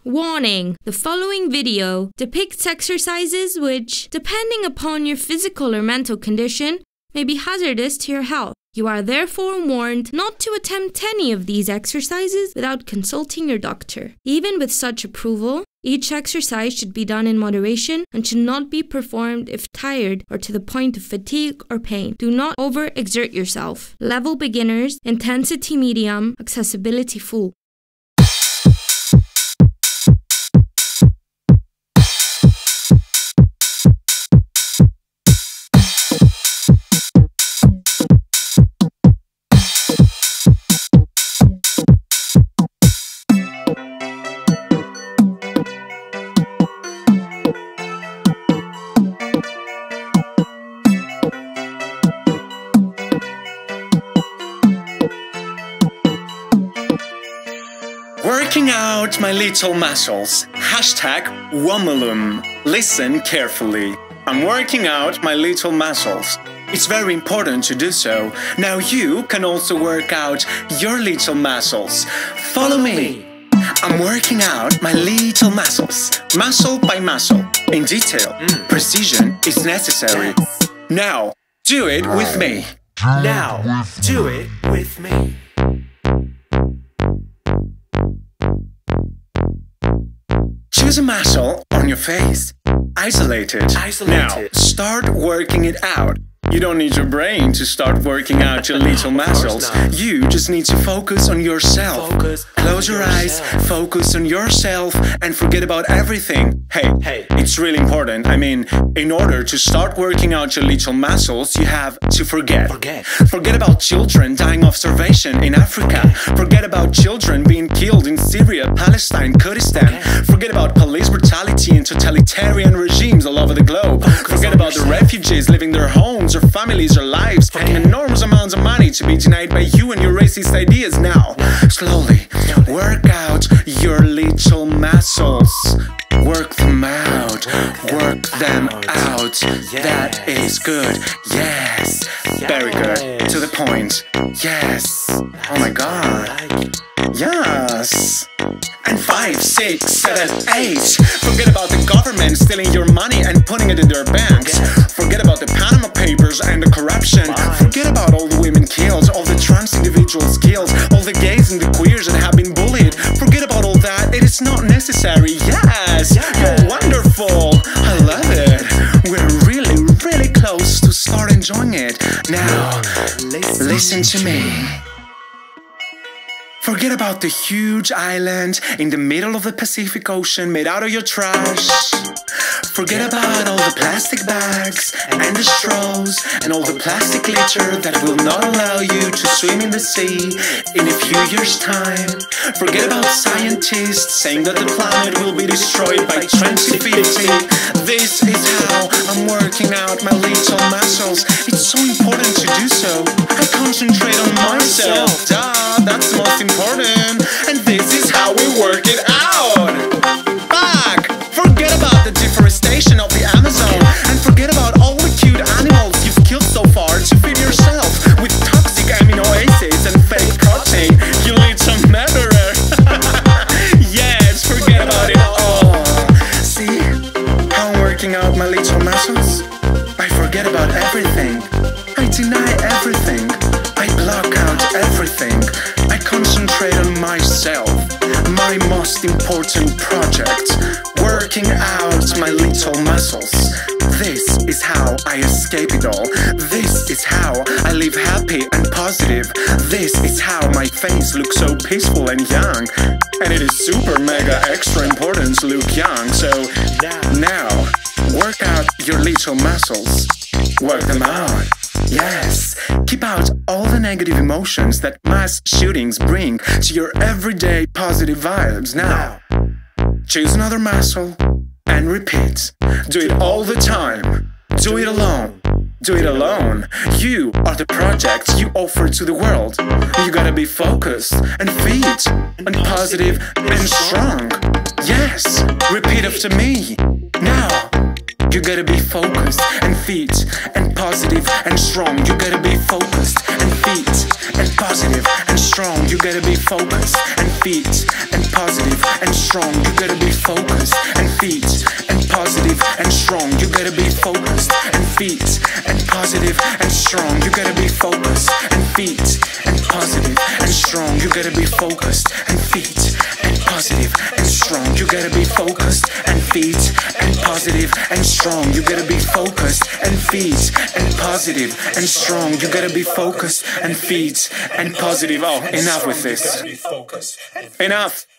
Warning: the following video depicts exercises which, depending upon your physical or mental condition, may be hazardous to your health. You are therefore warned not to attempt any of these exercises without consulting your doctor. Even with such approval, each exercise should be done in moderation and should not be performed if tired or to the point of fatigue or pain. Do not overexert yourself. Level beginners, intensity medium, accessibility full. Working out my little muscles. Hashtag Womulum. Listen carefully. I'm working out my little muscles. It's very important to do so. Now you can also work out your little muscles. Follow me. I'm working out my little muscles. Muscle by muscle. In detail. Precision is necessary. Now, do it with me. Now, do it with me. Choose a muscle on your face. Isolate it. Now, start working it out. You don't need your brain to start working out your little muscles. You just need to focus on yourself. Close your eyes, focus on yourself, and forget about everything. Hey, it's really important. I mean, in order to start working out your little muscles, you have to forget. Forget about children dying of starvation in Africa. Forget about children being killed in Syria, Palestine, Kurdistan. Forget about police brutality and totalitarian regimes all over the globe. Forget about the refugees leaving their homes, or families, or lives, paying enormous amounts of money to be denied by you and your racist ideas. Now, slowly, work out your little muscles. Work them out. Work them out. That is good. Yes. Very good. To the point. Yes. Oh my God. Yes. And 5, 6, 7, 8. Forget about the government stealing your money and putting it in their banks. Forget about the Panama Papers and the corruption. Forget about all the women killed, all the trans individuals killed, all the gays and the queers that have been bullied. Forget about all that. It is not necessary. Yes, you're wonderful. I love it. We're really, really close to start enjoying it. Now, listen to me. Forget about the huge island in the middle of the Pacific Ocean made out of your trash. Forget about all the plastic bags and the straws and all the plastic litter that will not allow you to swim in the sea in a few years' time. Forget about scientists saying that the planet will be destroyed by 2050. This is how I'm working out my little muscles. It's so important to do so. I concentrate on myself. Duh, that's the most important. And this is how we work it out. Back! Forget about the deforestation of the Amazon. And forget about all the cute animals you've killed so far to feed yourself with toxic amino acids and fake protein. You little murderer. Yes, forget about it all. See how I'm working out my little muscles? I forget about everything. I deny everything. I block out everything. I concentrate on myself, my most important project, working out my little muscles. This is how I escape it all. This is how I live happy and positive. This is how my face looks so peaceful and young. And it is super mega extra important to look young. So now, work out your little muscles. Work them out. Yes, keep out all the negative emotions that mass shootings bring to your everyday positive vibes. Now, choose another muscle and repeat. Do it all the time. Do it alone. Do it alone. You are the project you offer to the world. You gotta be focused and fit and positive and strong. Yes, repeat after me. Now, You gotta be focused and feet and positive and strong. You gotta be focused and feet and positive and strong. You gotta be focused and feet and positive and strong. You gotta be focused and feet and positive and strong. You gotta be focused and feet and positive and strong. You gotta be focused and feet and positive and strong. You gotta be focused and feet and positive and strong. You gotta be focused and feet and positive and strong. You gotta be focused and feet and positive and strong. You gotta be focused and feet and positive. Oh, enough with this. Enough.